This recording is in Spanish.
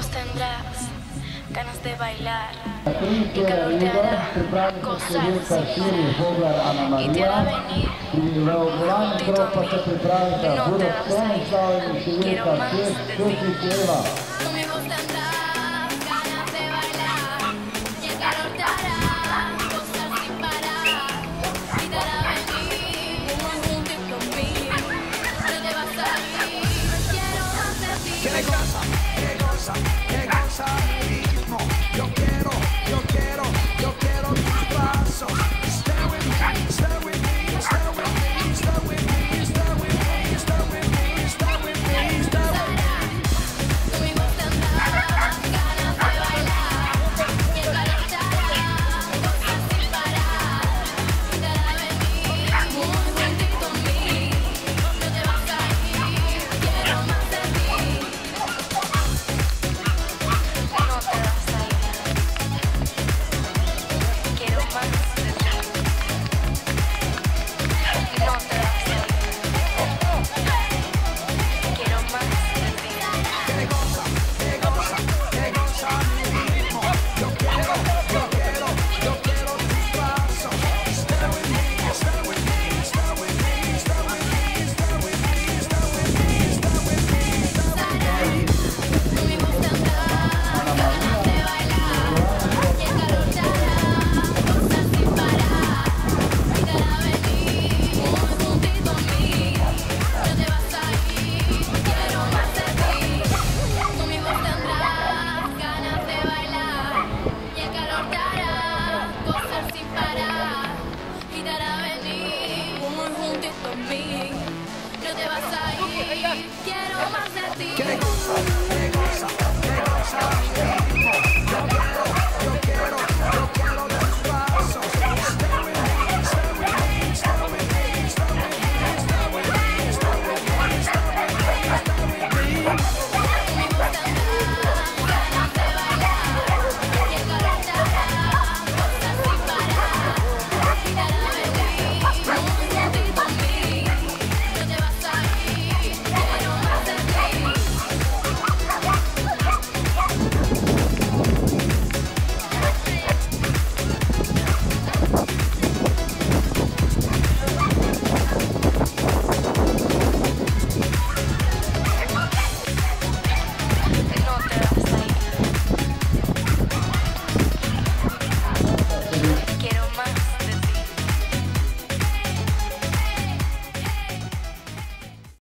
voz tendrás ganas de bailar, el calor te hará gozar sin parar y te hará venir un juntito a mí y no te vas a ir, quiero más de ti. Con mi voz tendrás ganas de bailar y el calor te hará gozar sin parar y te hará venir un juntito a mí, no te vas a ir, quiero más de ti. ¡Qué cosa! ¡Qué cosa! ¡Qué cosa!